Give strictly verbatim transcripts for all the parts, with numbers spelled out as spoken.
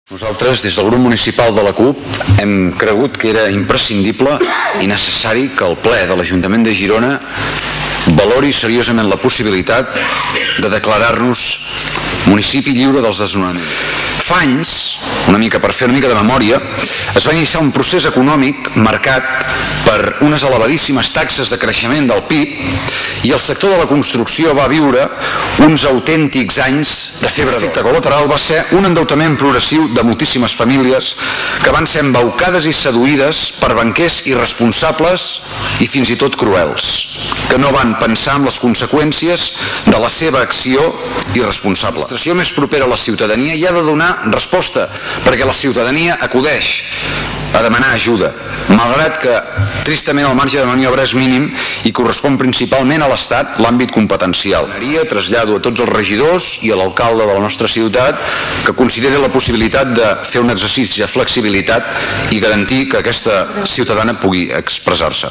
Nosaltres, des del grup municipal de la CUP, hem cregut que era imprescindible i necessari que el ple de l'Ajuntament de Girona valori seriosament la possibilitat de declarar-nos municipi lliure dels desnonaments. Fa anys, una mica per fer una mica de memòria, es va iniciar un procés econòmic marcat per unes elevadíssimes taxes de creixement del P I B i el sector de la construcció va viure uns autèntics anys de febre. L'efecte col·lateral va ser un endeutament progressiu de moltíssimes famílies que van ser embaucades i seduïdes per banquers irresponsables i fins i tot cruels, que no van pensar en les conseqüències de la seva acció irresponsable. L'administració més propera a la ciutadania hi ha de donar resposta, perquè la ciutadania acudeix a demanar ajuda, malgrat que tristament el marge de maniobra és mínim i correspon principalment a l'Estat l'àmbit competencial. Trasllado a tots els regidors i a l'alcalde de la nostra ciutat que consideri la possibilitat de fer un exercici de flexibilitat i garantir que aquesta ciutadana pugui expressar-se.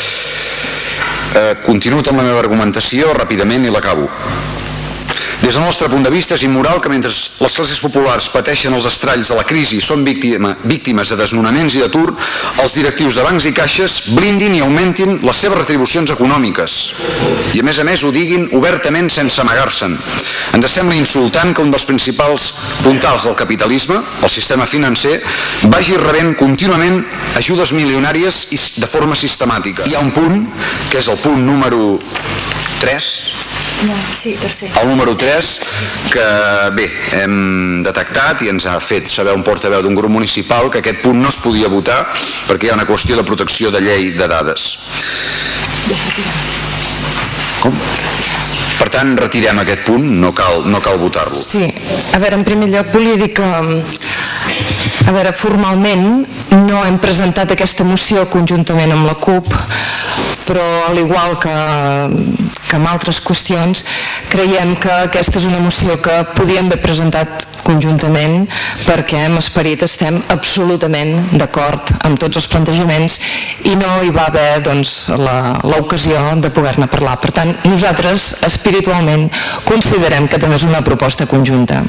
Continuo amb la meva argumentació ràpidament i l'acabo. Des del nostre punt de vista és immoral que mentre les classes populars pateixen els estralls de la crisi i són víctimes de desnonaments i d'atur, els directius de bancs i caixes blindin i augmentin les seves retribucions econòmiques i a més a més ho diguin obertament sense amagar-se'n. Ens sembla insultant que un dels principals puntals del capitalisme, el sistema financer, vagi rebent contínuament ajudes milionàries de forma sistemàtica. Hi ha un punt, que és el punt número tres, No, sí, tercer. El número tres, que bé, hem detectat i ens ha fet saber un portaveu d'un grup municipal que aquest punt no es podia votar perquè hi ha una qüestió de protecció de llei de dades. Com? Per tant, retirem aquest punt, no cal, no cal votar-lo. Sí, a veure, en primer lloc volia dir que, a veure, formalment no hem presentat aquesta moció conjuntament amb la CUP, però al igual que, que amb altres qüestions, creiem que aquesta és una moció que podíem haver presentat conjuntament perquè en esperit estem absolutament d'acord amb tots els plantejaments i no hi va haver doncs, l'ocasió de poder-ne parlar. Per tant, nosaltres espiritualment considerem que també és una proposta conjunta.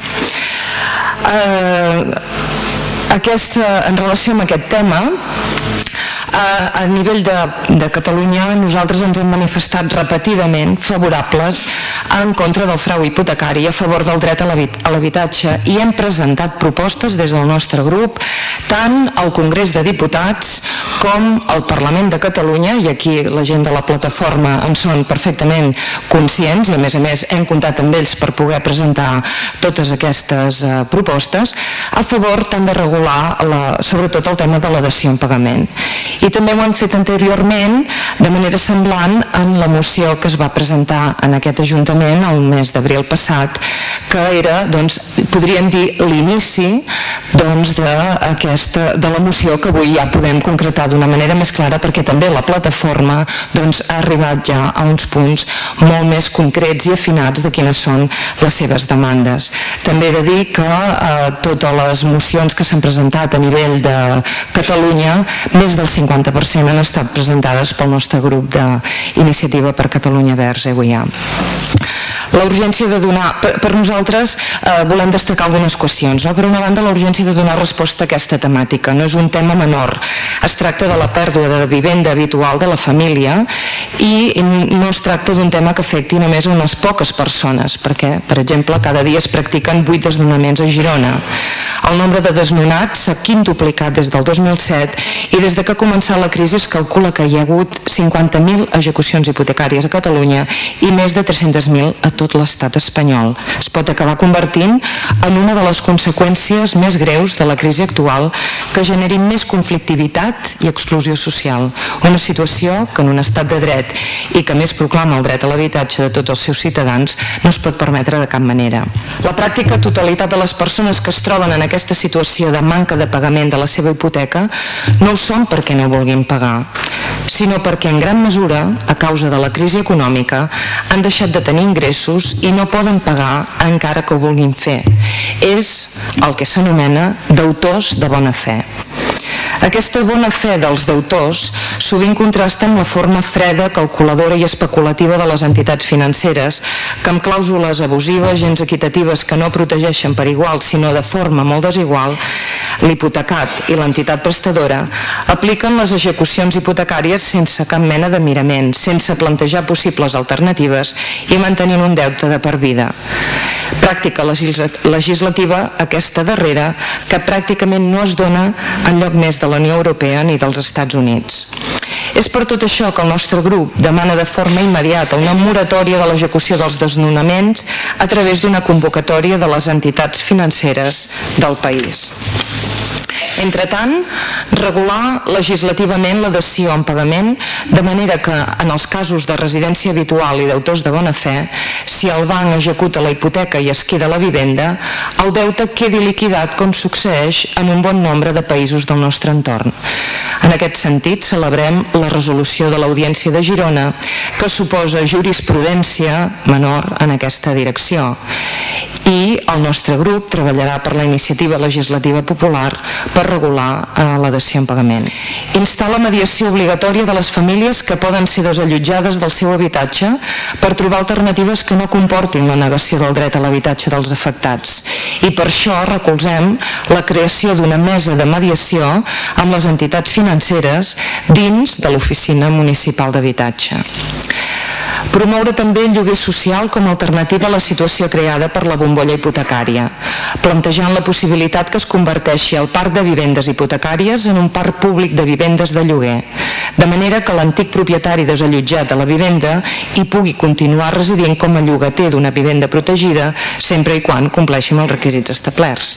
Eh, aquesta, en relació amb aquest tema, a nivell de, de Catalunya nosaltres ens hem manifestat repetidament favorables en contra del frau hipotecari i a favor del dret a l'habitatge i hem presentat propostes des del nostre grup tant al Congrés de Diputats com al Parlament de Catalunya, i aquí la gent de la plataforma en són perfectament conscients i a més a més hem comptat amb ells per poder presentar totes aquestes uh, propostes a favor tant de regular la, sobretot el tema de la dació en pagament. I també ho han fet anteriorment de manera semblant en la moció que es va presentar en aquest Ajuntament el mes d'abril passat, que era, doncs, podríem dir, l'inici doncs, de, aquesta, de la moció que avui ja podem concretar d'una manera més clara perquè també la plataforma doncs, ha arribat ja a uns punts molt més concrets i afinats de quines són les seves demandes. També he de dir que eh, totes les mocions que s'han presentat a nivell de Catalunya, més del cinquanta per cent han estat presentades pel nostre grup d'Iniciativa per Catalunya Verds, E U I A. La urgència de donar, per, per nosaltres eh, volem destacar algunes qüestions. No? Per una banda, la urgència de donar resposta a aquesta temàtica. No és un tema menor. Es tracta de la pèrdua de vivenda habitual de la família i no es tracta d'un tema que afecti només a unes poques persones, perquè, per exemple, cada dia es practiquen vuit desnonaments a Girona. El nombre de desnonats s'ha quintuplicat des del dos mil set i des de que ha començat la crisi es calcula que hi ha hagut cinquanta mil execucions hipotecàries a Catalunya i més de tres-centes mil a tot l'estat espanyol. Es pot acabar convertint en una de les conseqüències més greus de la crisi actual que generi més conflictivitat i exclusió social. Una situació que en un estat de dret i que més proclama el dret a l'habitatge de tots els seus ciutadans no es pot permetre de cap manera. La pràctica totalitat de les persones que es troben en aquesta situació de manca de pagament de la seva hipoteca no ho són perquè no vulguin pagar, sinó perquè en gran mesura, a causa de la crisi econòmica, han deixat de tenir ingressos i no poden pagar encara que ho vulguin fer. És el que s'anomena deutors de bona fe. Aquesta bona fe dels deutors sovint contrasta amb la forma freda, calculadora i especulativa de les entitats financeres, que amb clàusules abusives, gens equitatives, que no protegeixen per igual, sinó de forma molt desigual, l'hipotecat i l'entitat prestadora apliquen les execucions hipotecàries sense cap mena de mirament, sense plantejar possibles alternatives i mantenint un deute de per vida. Pràctica legislativa, aquesta darrera, que pràcticament no es dona enlloc més de la Unió Europea ni dels Estats Units. És per tot això que el nostre grup demana de forma immediata una moratòria de l'execució dels desnonaments a través d'una convocatòria de les entitats financeres del país. Entretant, regular legislativament la dació en pagament, de manera que en els casos de residència habitual i deutors de bona fe, si el banc executa la hipoteca i es queda la vivenda, el deute quedi liquidat com succeeix en un bon nombre de països del nostre entorn. En aquest sentit, celebrem la resolució de l'Audiència de Girona, que suposa jurisprudència menor en aquesta direcció. I el nostre grup treballarà per la iniciativa legislativa popular per regular la dació en pagament. Instar la mediació obligatòria de les famílies que poden ser desallotjades del seu habitatge per trobar alternatives que no comportin la negació del dret a l'habitatge dels afectats. I per això recolzem la creació d'una mesa de mediació amb les entitats financeres dins de l'Oficina Municipal d'Habitatge. Promoure també el lloguer social com a alternativa a la situació creada per la bombolla hipotecària, plantejant la possibilitat que es converteixi el parc de vivendes hipotecàries en un parc públic de vivendes de lloguer, de manera que l'antic propietari desallotjat de la vivenda hi pugui continuar residint com a llogater d'una vivenda protegida sempre i quan compleixi amb els requisits establerts.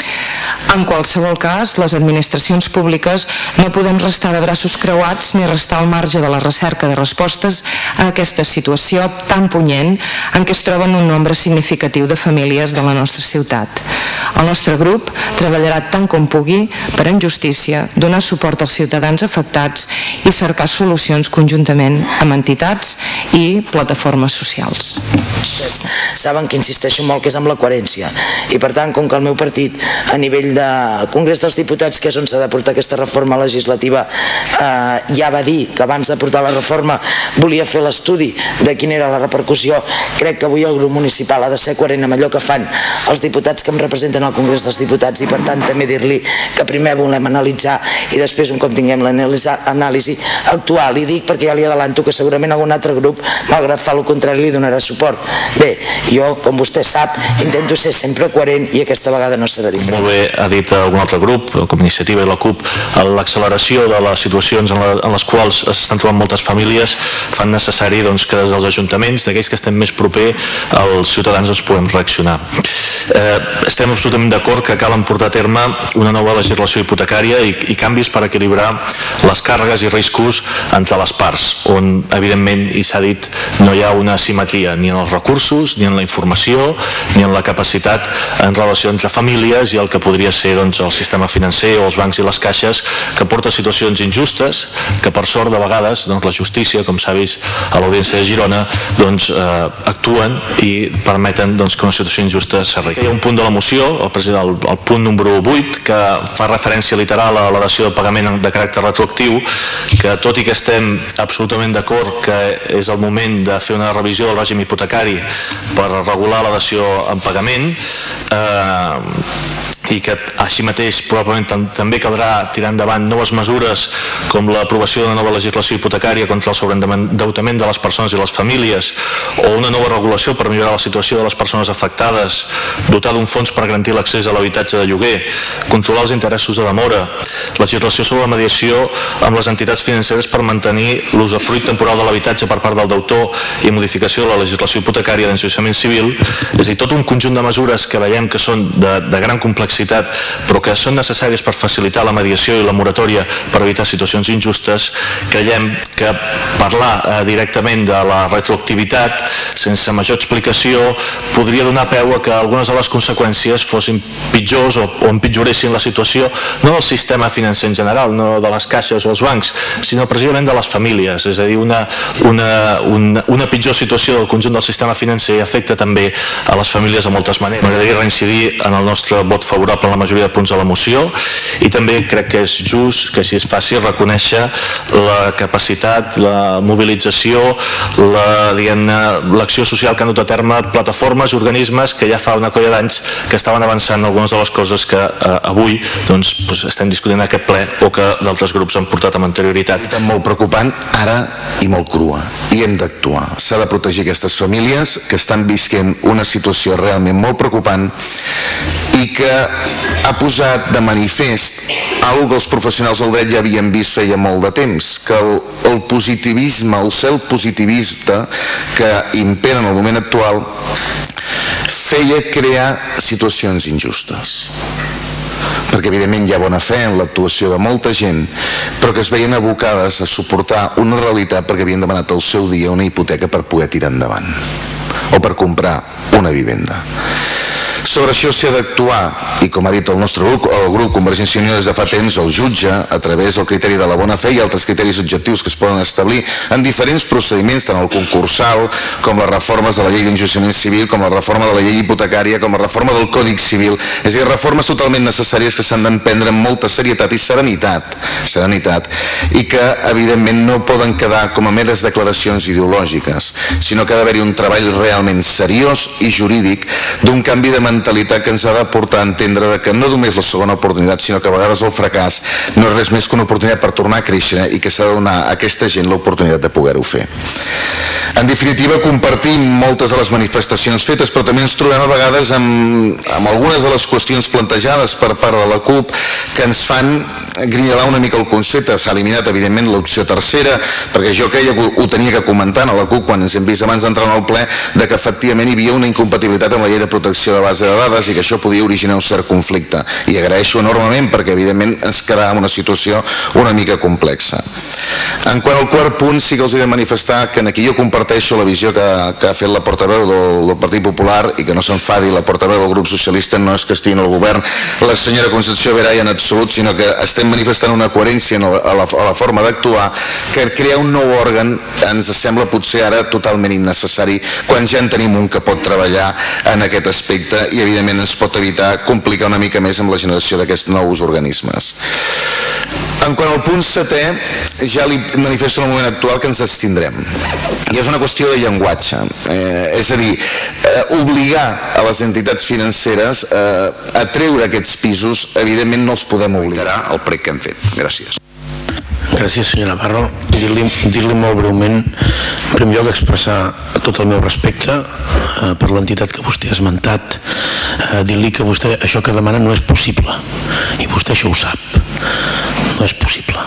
En qualsevol cas, les administracions públiques no podem restar de braços creuats ni restar al marge de la recerca de respostes a aquesta situació tan punyent en què es troben un nombre significatiu de famílies de la nostra ciutat. El nostre grup treballarà tant com pugui per en justícia, donar suport als ciutadans afectats i cercar solucions conjuntament amb entitats i plataformes socials. Saben que insisteixo molt que és amb la coherència i per tant, com que el meu partit a nivell de Congrés dels Diputats, que és on s'ha de portar aquesta reforma legislativa, ja va dir que abans de portar la reforma volia fer l'estudi de quina era la repercussió, crec que avui el grup municipal ha de ser coherent amb allò que fan els diputats que em representen al Congrés dels Diputats i per tant també dir-li que primer volem analitzar i després un cop tinguem l'anàlisi actuar. Li dic perquè ja li adelanto que segurament algun altre grup, malgrat fa el contrari, li donarà suport. Bé, jo, com vostè sap, intento ser sempre coherent i aquesta vegada no serà diferent. Molt bé, ha dit algun altre grup, com Iniciativa i la CUP, l'acceleració de les situacions en les quals s'estan trobant moltes famílies fan necessari que des dels ajuntaments, d'aquells que estem més proper, els ciutadans ens puguem reaccionar. Estem absolutament d'acord que cal portar a terme una nova legislació hipotecària i canvis per equilibrar les càrregues i riscos entre les parts, on evidentment, i s'ha dit, no hi ha una asimetria ni en els recursos, ni en la informació, ni en la capacitat en relació entre famílies i el que podria ser el sistema financer o els bancs i les caixes, que porta situacions injustes, que per sort de vegades la justícia, com s'ha vist a l'Audiència de Girona, actuen i permeten que una situació injusta s'arregli. Hi ha un punt de la moció, el punt número vuit, que fa referència literal a la dació de pagament de caràcter retroactiu, que tot i que estem absolutament d'acord que és el moment de fer una revisió del règim hipotecari per regular la dació en pagament, i que així mateix probablement també caldrà tirar endavant noves mesures com l'aprovació d'una nova legislació hipotecària contra el sobreendeutament de les persones i les famílies o una nova regulació per millorar la situació de les persones afectades, dotar d'un fons per garantir l'accés a l'habitatge de lloguer, controlar els interessos de demora, legislació sobre la mediació amb les entitats financeres per mantenir l'usufruit temporal de l'habitatge per part del deutor i modificació de la legislació hipotecària d'enjudiciament civil, és a dir, tot un conjunt de mesures que veiem que són de, de gran complexitat però que són necessàries per facilitar la mediació i la moratòria per evitar situacions injustes. Creiem que parlar directament de la retroactivitat sense major explicació podria donar peu a que algunes de les conseqüències fossin pitjors o empitjoressin la situació no del sistema financer en general, no de les caixes o els bancs, sinó precisament de les famílies, és a dir, una, una, una, una pitjor situació del conjunt del sistema financer afecta també a les famílies de moltes maneres. M'agradaria reincidir en el nostre vot favorable favorable a la majoria de punts de la moció, i també crec que és just que així es faci reconèixer la capacitat, la mobilització, l'acció social que han dut a terme plataformes i organismes que ja fa una colla d'anys que estaven avançant algunes de les coses que avui estem discutint en aquest ple o que d'altres grups han portat amb anterioritat. És molt preocupant ara i molt crua, i hem d'actuar. S'ha de protegir aquestes famílies que estan visquent una situació realment molt preocupant i que ha posat de manifest algo que els professionals del dret ja havien vist feia molt de temps, que el, el positivisme, el cel positivista que impera en el moment actual feia crear situacions injustes, perquè evidentment hi ha bona fe en l'actuació de molta gent, però que es veien abocades a suportar una realitat perquè havien demanat al seu dia una hipoteca per poder tirar endavant o per comprar una vivenda. Sobre això s'ha d'actuar, i com ha dit el nostre grup, el grup Convergència i Unió des de fa temps el jutge a través del criteri de la bona fe i altres criteris objectius que es poden establir en diferents procediments, tant el concursal com les reformes de la llei d'enjudiciament civil, com la reforma de la llei hipotecària, com la reforma del Còdic Civil, és a dir, reformes totalment necessàries que s'han d'emprendre amb molta serietat i serenitat, serenitat, i que evidentment no poden quedar com a meres declaracions ideològiques, sinó que ha d'haver-hi un treball realment seriós i jurídic d'un canvi de mentalitat que ens ha de portar a entendre que no només la segona oportunitat, sinó que a vegades el fracàs no és res més que una oportunitat per tornar a créixer i que s'ha de donar a aquesta gent l'oportunitat de poder-ho fer. En definitiva, compartim moltes de les manifestacions fetes, però també ens trobem a vegades amb, amb algunes de les qüestions plantejades per part de la CUP que ens fan grinyolar una mica el concepte. S'ha eliminat, evidentment, l'opció tercera, perquè jo creia que ho tenia que comentar a la CUP quan ens hem vist abans d'entrar en el ple, de que efectivament hi havia una incompatibilitat amb la llei de protecció de base de dades i que això podia originar un cert conflicte. I agraeixo enormement perquè, evidentment, ens quedava en una situació una mica complexa. En quant al quart punt, sí que els he de manifestar que aquí jo comparteixo la visió que, que ha fet la portaveu del, del Partit Popular i que no s'enfadi la portaveu del grup socialista, no és que estigui en el govern la senyora Concepció Veray en absolut, sinó que estem manifestant una coherència a la, a la forma d'actuar, que crear un nou òrgan ens sembla potser ara totalment innecessari quan ja en tenim un que pot treballar en aquest aspecte i evidentment ens pot evitar complicar una mica més amb la generació d'aquests nous organismes. En quant al punt setè, ja li manifesto en el moment actual que ens abstindrem. I és una qüestió de llenguatge. Eh, és a dir, eh, obligar a les entitats financeres eh, a treure aquests pisos, evidentment no els podem obligar. El prec que hem fet. Gràcies. Gràcies, senyor Navarro. Dir-li dir-li molt breument, en primer lloc, expressar tot el meu respecte eh, per l'entitat que vostè ha esmentat, eh, dir-li que vostè això que demana no és possible, i vostè això ho sap, no és possible.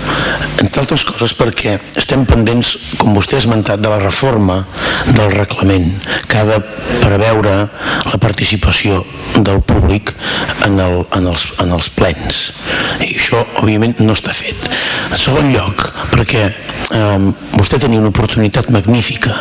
Entre altres coses perquè estem pendents, com vostè ha esmentat, de la reforma del reglament que ha de preveure la participació del públic en, el, en, els, en els plens, i això òbviament no està fet. En segon lloc, perquè eh, vostè tenia una oportunitat magnífica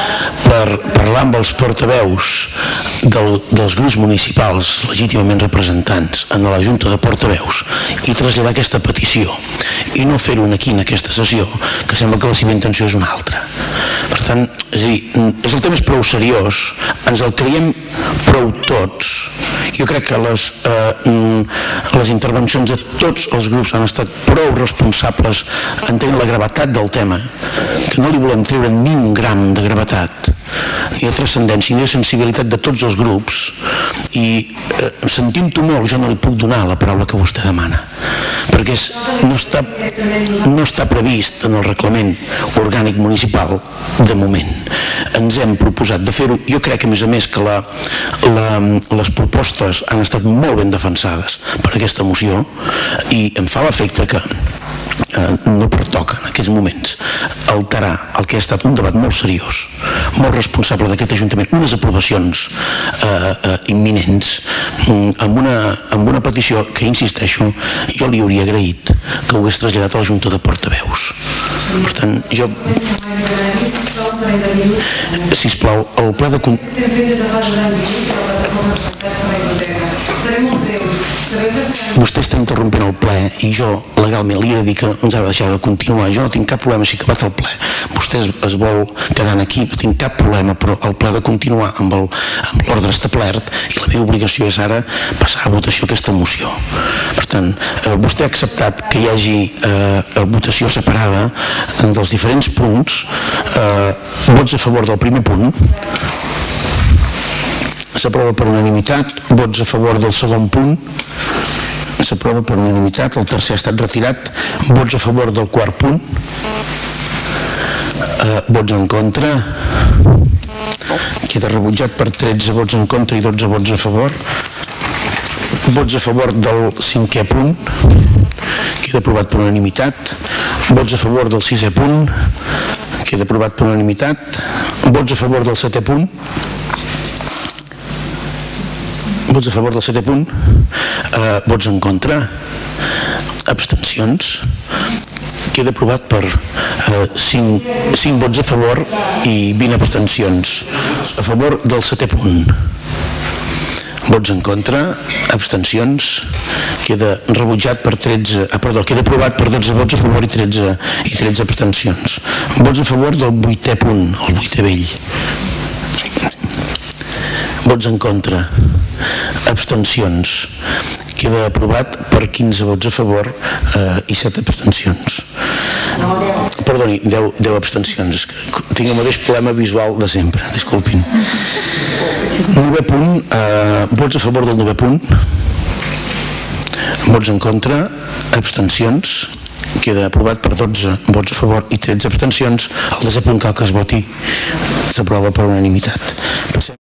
per parlar amb els portaveus del, dels grups municipals legítimament representants en la Junta de Portaveus i traslladar aquesta petició i no fer-ho aquí en aquesta sessió, que sembla que la seva intenció és una altra. Per tant, és a dir, és el tema és prou seriós, ens el creiem prou tots. Jo crec que les, eh, les intervencions de tots els grups han estat prou responsables entenent la gravetat del tema, que no li volem treure ni un gram de gravetat, ni de transcendència, ni de sensibilitat de tots els grups, i eh, sentint-ho molt, jo no li puc donar la paraula que vostè demana, perquè és, no, està, no està previst en el reglament orgànic municipal de moment. Ens hem proposat de fer-ho. Jo crec que, a més a més, que la, la, les propostes han estat molt ben defensades per aquesta moció i em fa l'efecte que eh, no pertoca en aquests moments alterar el que ha estat un debat molt seriós, molt responsable d'aquest Ajuntament, unes aprovacions eh, eh, imminents, amb una, amb una petició que, insisteixo, jo li hauria agraït que ho hagués traslladat a la Junta de Portaveus. Per tant, jo... Sisplau, el pla de... Seré molt breu. vostè està interrompent el ple i jo legalment li he de dir que ens ha de deixar de continuar. Jo no tinc cap problema si ha acabat el ple. Vostè es, es vol quedar aquí, no tinc cap problema, però el ple ha de continuar amb l'ordre establert i la meva obligació és ara passar a votació aquesta moció. Per tant, eh, vostè ha acceptat que hi hagi eh, votació separada dels diferents punts, eh, vots a favor del primer punt, s'aprova per unanimitat, vots a favor del segon punt, s'aprova per unanimitat, el tercer ha estat retirat, vots a favor del quart punt, eh, vots en contra, queda rebutjat per tretze vots en contra i dotze vots a favor, vots a favor del cinquè punt, queda aprovat per unanimitat, vots a favor del sisè punt, queda aprovat per unanimitat, vots a favor del setè punt, vots a favor del setè punt, eh, vots en contra, abstencions, queda aprovat per eh, cinc, cinc vots a favor i vint abstencions. A favor del setè punt, vots en contra, abstencions, queda rebutjat per tretze, ah, perdó, queda aprovat per dotze vots a favor i tretze, i tretze abstencions. Vots a favor del vuitè punt, el vuitè vell. Vots en contra, abstencions, queda aprovat per quinze vots a favor eh, i set abstencions. Perdoni, deu, deu abstencions, és que tinc el mateix problema visual de sempre, disculpin. Novè punt, eh, vots a favor del novè punt, vots en contra, abstencions, queda aprovat per dotze vots a favor i tretze abstencions. El desè punt cal que es voti, s'aprova per unanimitat.